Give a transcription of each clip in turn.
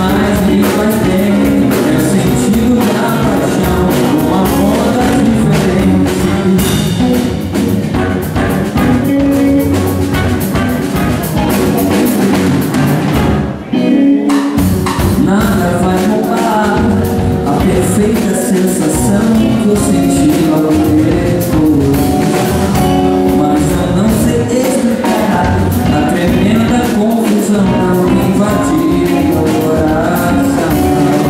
mais me faz bem é o sentido da paixão, uma moda diferente. Nada vai roubar a perfeita sensação que eu senti logo depois. Mas eu não sei explicar a tremenda confusão que invadiu meu coração.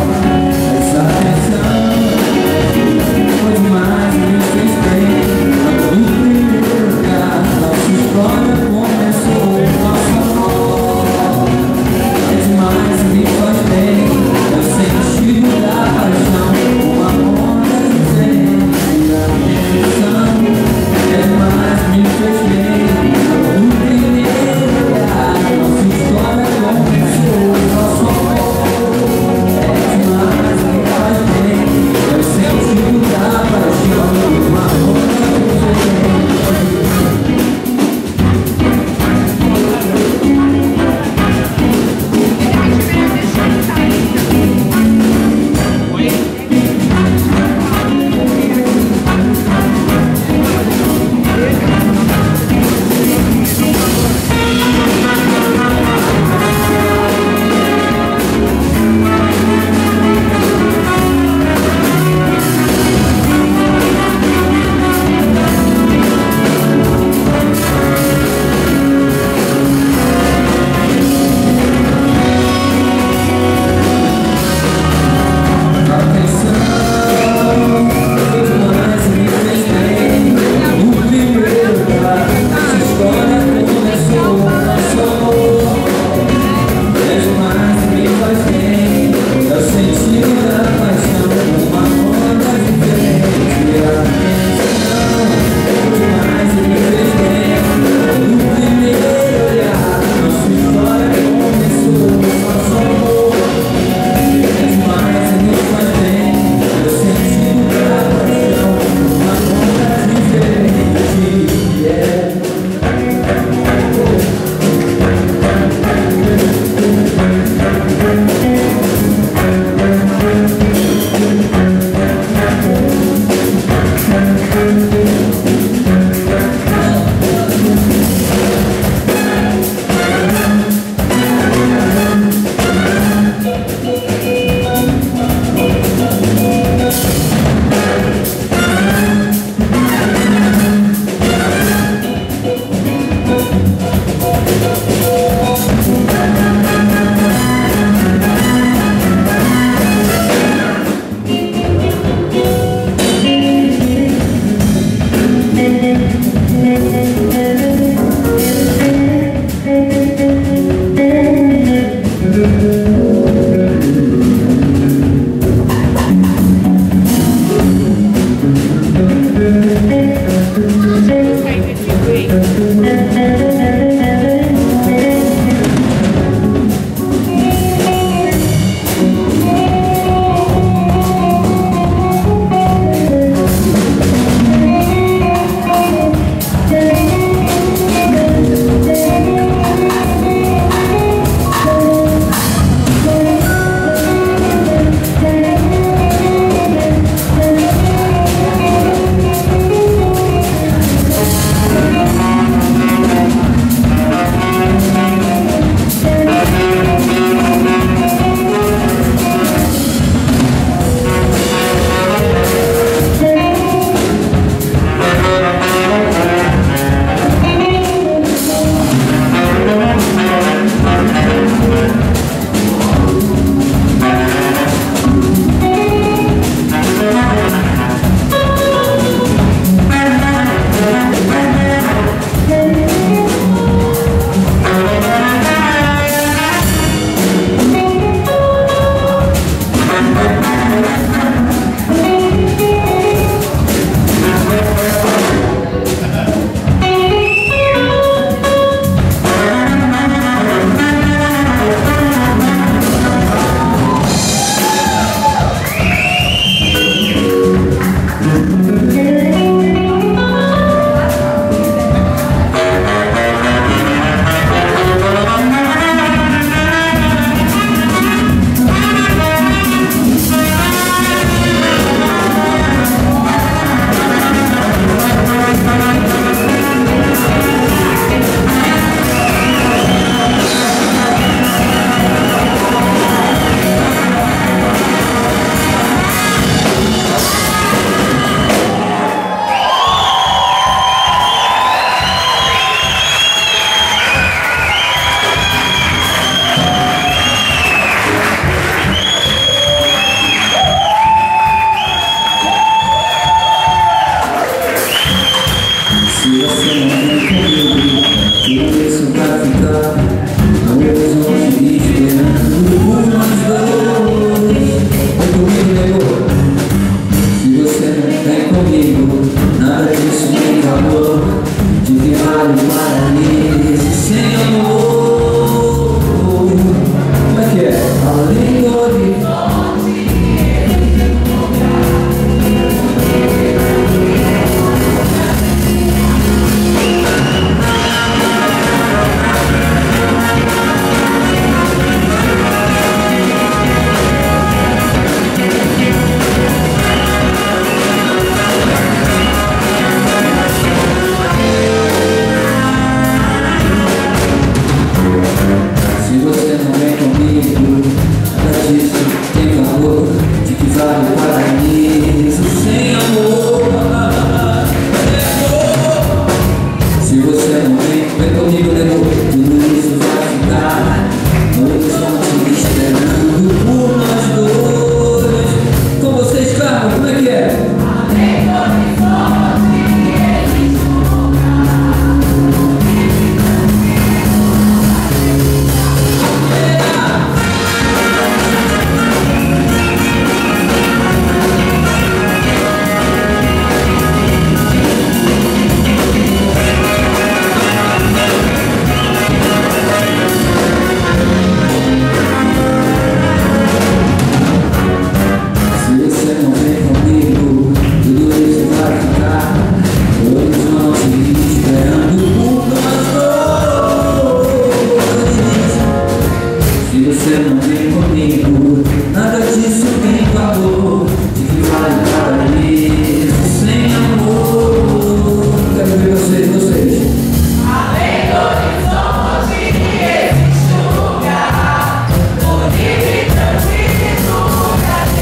comigo. Nada disso tem valor. De que vale paraíso sem amor? Quero ver vocês. Além do horizonte existe um lugar bonito e tranquilo, lugar de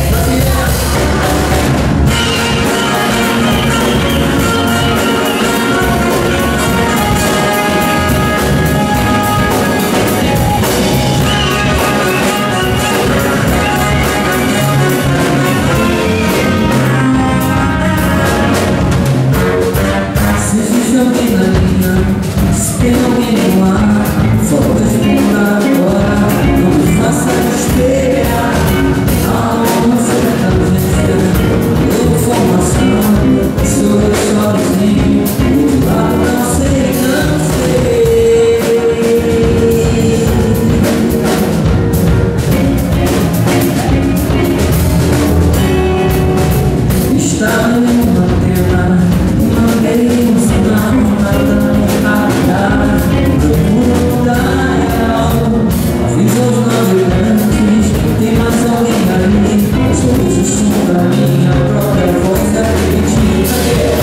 Se existe alguém na linha, se tem alguém no ar, só responda agora, não me faça esperar. Há uma certa urgência, informação, sou eu sozinho, do lado não sei. Estava em uma antena, mandei um sinal, nada me pagar. Procuro mudar real, avisa os navegantes, tem mais alguém ali. Sou o som da minha própria voz, acredita.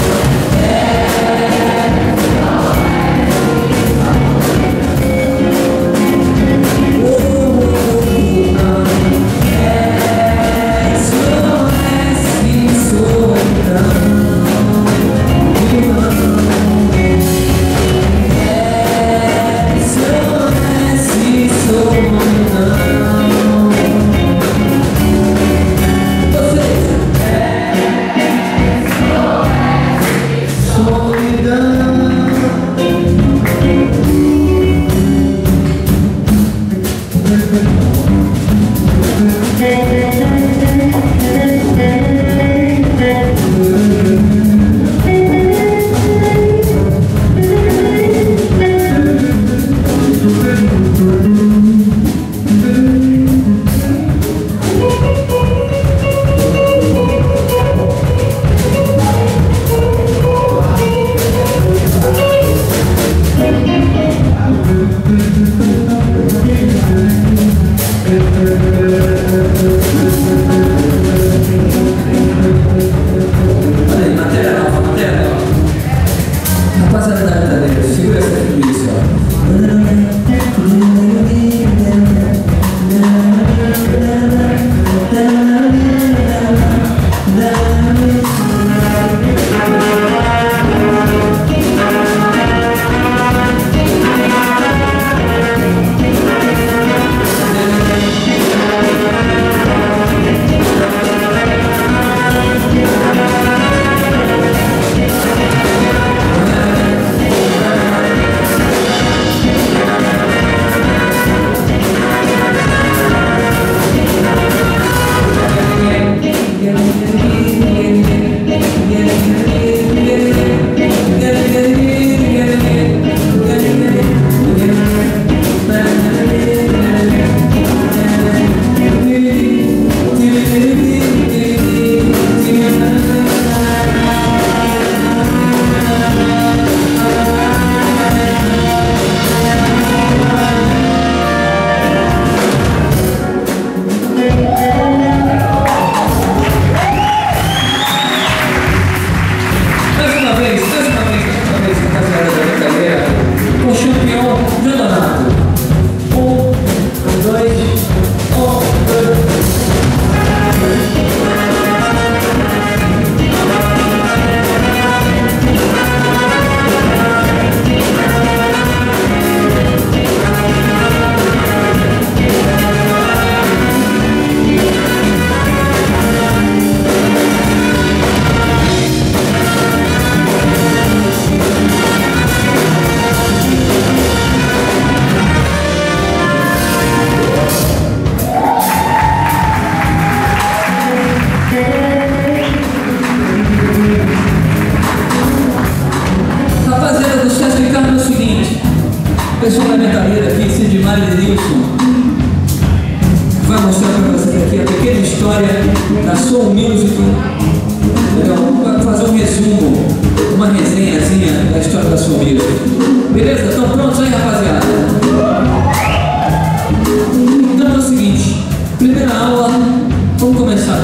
Segura essa tudo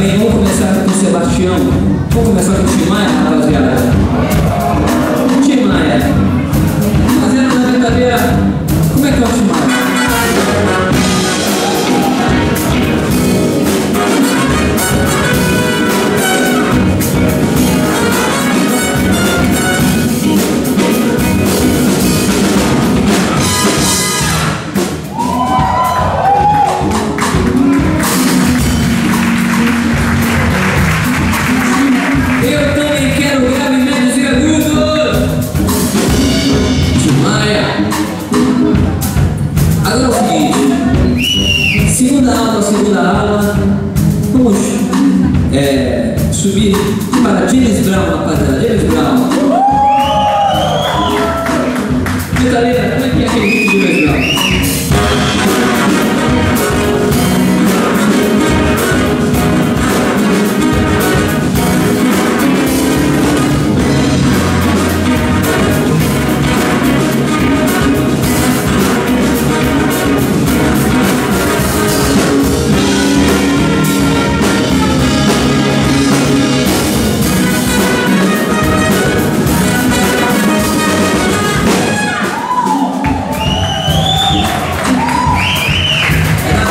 bem, vamos começar com o Sebastião. Vamos começar com o Tim Maia, rapaziada. Tim Maia. Fazendo uma brincadeira. Como é que é o Tim Maia? Agora é o seguinte, segunda aula, vamos subir para James Brown, rapaziada, James Brown. Brincadeira, como é que é aquele vídeo de James Brown?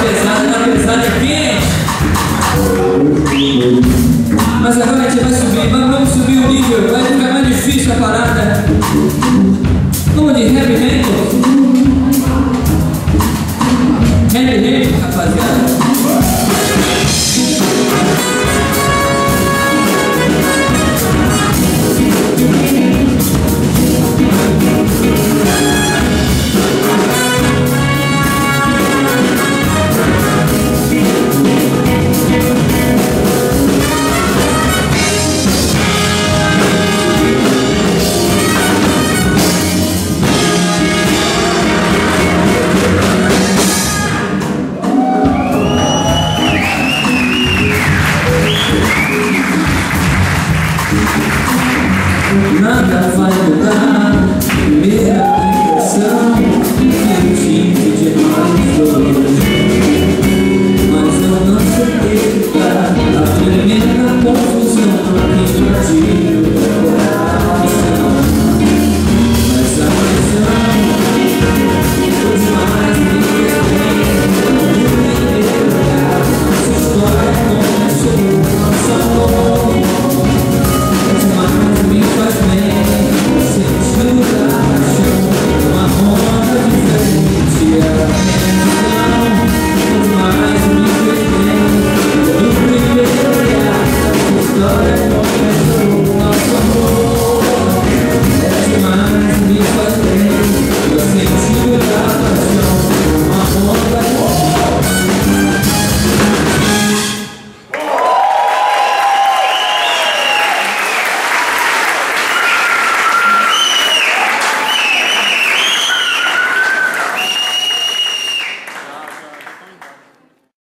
Mas agora a gente vai subir.